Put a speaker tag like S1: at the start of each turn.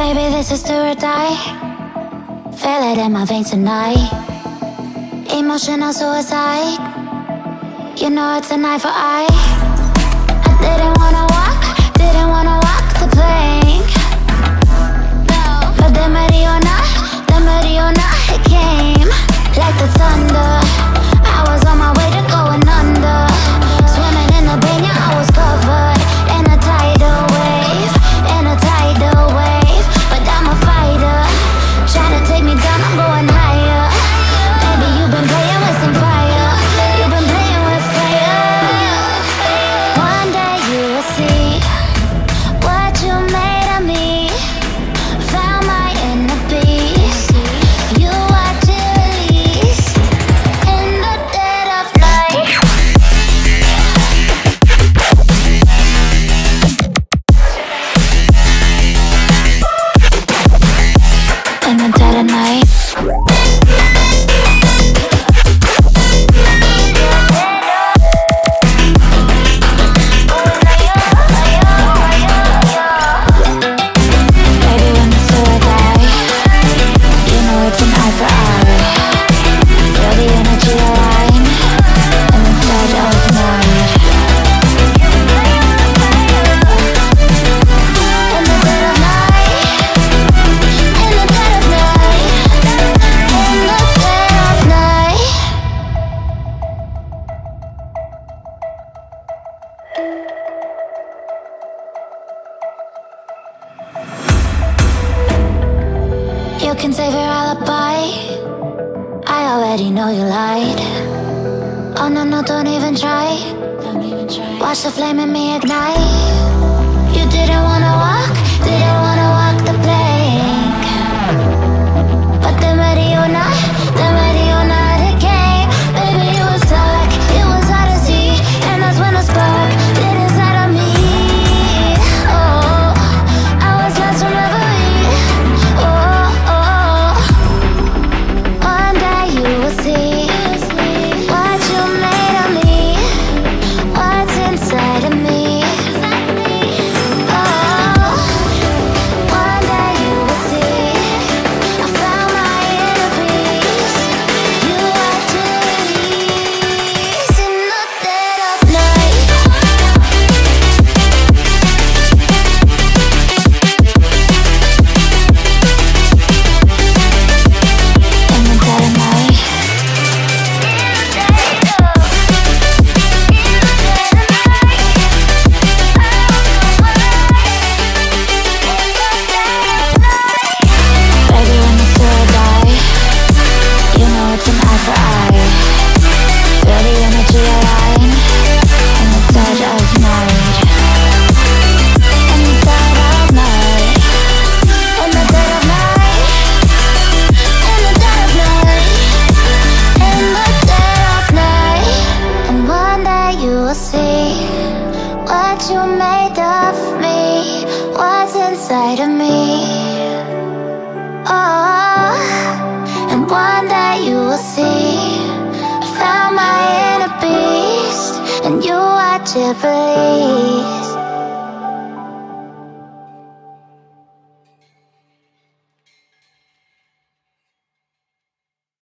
S1: Baby, this is do or die. Feel it in my veins tonight. Emotional suicide. You know it's an eye for eye. I didn't wanna walk the plank. But the Mariona, it came like the thunder. I was on my way to going under. Swimming in the banya, I was covered in a tidal wave, but I'm a fighter. Try to take me down, I'm going higher. Baby, you've been playing with some fire. You've been playing with fire. One day you will see what you made of me. Found my inner beast. You watch it release in the dead of night. In the dead of night. Baby, when the sword die, you know it's an eye for eye. Feel the energy align in the dead of night. In the dead of night. In the dead of night. In the dead of night. You can save your alibi. I already know you lied. Oh no, no, don't even try. Watch the flame in me ignite. You didn't wanna walk the plank. But the Mariona, it came. Baby, it was dark, it was hard to see. And that's when a spark lit inside of me. Oh, I was lost from reverie. Oh, one day you will see what you made of me, what's inside of me. Oh, one day you will see I found my inner peace. You watch it release in the dead of night. In the dead of night. Baby, when the sword die, you know it's an eye for eye. Feel the energy align in the dead of night. In the dead of night. In the dead of night. In the dead of night. In the dead of night. And one day you will see what you made of me, what's inside of me. Oh, and one day you will see I found my inner beast, and you watch it release